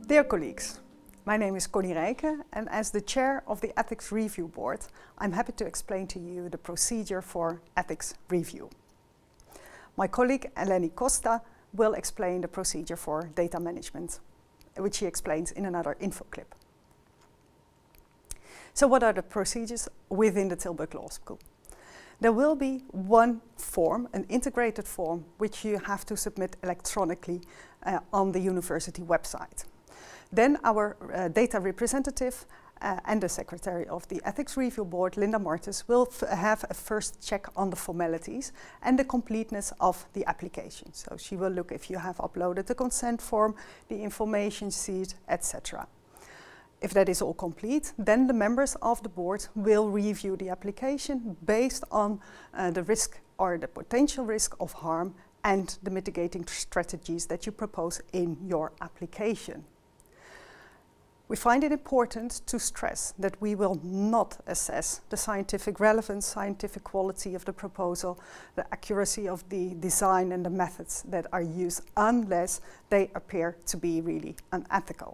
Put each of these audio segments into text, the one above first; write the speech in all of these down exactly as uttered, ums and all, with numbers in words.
Dear colleagues, my name is Connie Rijke, and as the chair of the Ethics Review Board, I'm happy to explain to you the procedure for ethics review. My colleague Eleni Costa will explain the procedure for data management, which he explains in another info clip. So what are the procedures within the Tilburg Law School? There will be one form, an integrated form, which you have to submit electronically uh, on the university website. Then our uh, data representative uh, and the secretary of the Ethics Review Board, Linda Martens, will f have a first check on the formalities and the completeness of the application. So she will look if you have uploaded the consent form, the information sheet, et cetera. If that is all complete, then the members of the board will review the application based on uh, the risk or the potential risk of harm and the mitigating strategies that you propose in your application. We find it important to stress that we will not assess the scientific relevance, scientific quality of the proposal, the accuracy of the design and the methods that are used unless they appear to be really unethical.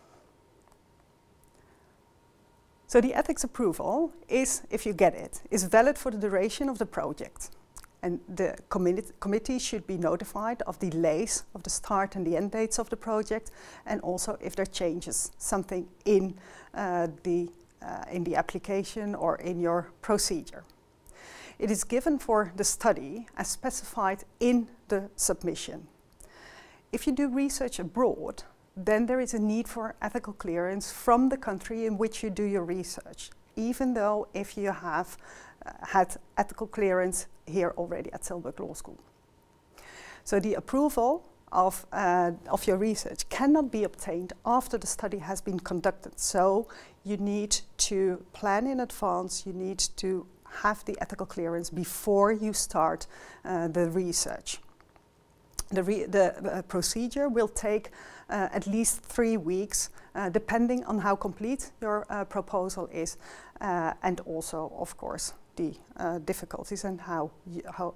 So the ethics approval is, if you get it, is valid for the duration of the project. And the committee should be notified of delays of the start and the end dates of the project, and also if there changes something in, uh, the, uh, in the application or in your procedure. It is given for the study as specified in the submission. If you do research abroad, then there is a need for ethical clearance from the country in which you do your research, even though if you have uh, had ethical clearance here already at Tilburg Law School. So the approval of, uh, of your research cannot be obtained after the study has been conducted. So you need to plan in advance, you need to have the ethical clearance before you start uh, the research. The, re the uh, procedure will take uh, at least three weeks, uh, depending on how complete your uh, proposal is, uh, and also, of course, the uh, difficulties and how, you, how.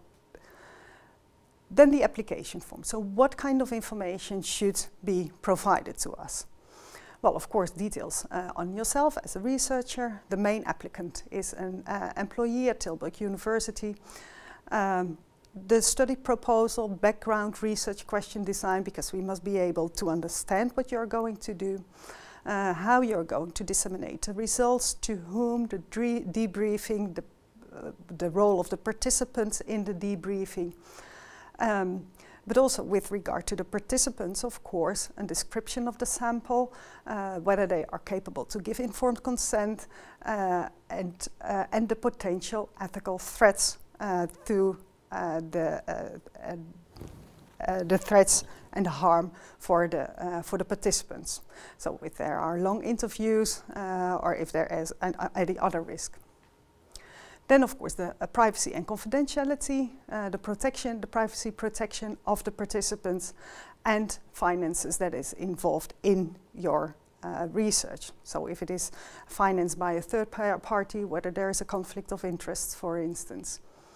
Then the application form. So what kind of information should be provided to us? Well, of course, details uh, on yourself as a researcher. The main applicant is an uh, employee at Tilburg University. Um, The study proposal, background, research, question design, because we must be able to understand what you're going to do, uh, how you're going to disseminate the results, to whom, the debriefing, the, uh, the role of the participants in the debriefing. Um, but also with regard to the participants, of course, a description of the sample, uh, whether they are capable to give informed consent, uh, and, uh, and the potential ethical threats uh, to Uh, the, uh, uh, uh, the threats and the harm for the, uh, for the participants. So if there are long interviews uh, or if there is an, uh, any other risk. Then of course the uh, privacy and confidentiality, uh, the protection, the privacy protection of the participants, and finances that is involved in your uh, research. So if it is financed by a third party, whether there is a conflict of interest, for instance.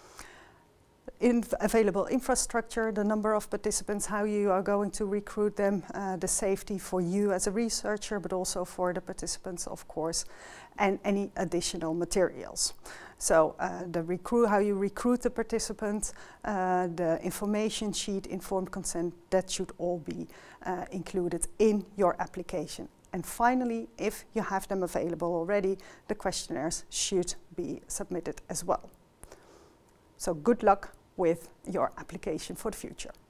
In available infrastructure, the number of participants, how you are going to recruit them, uh, the safety for you as a researcher, but also for the participants, of course, and any additional materials. So uh, the recruit, how you recruit the participants, uh, the information sheet, informed consent, that should all be uh, included in your application. And finally, if you have them available already, the questionnaires should be submitted as well. So good luck with your application for the future.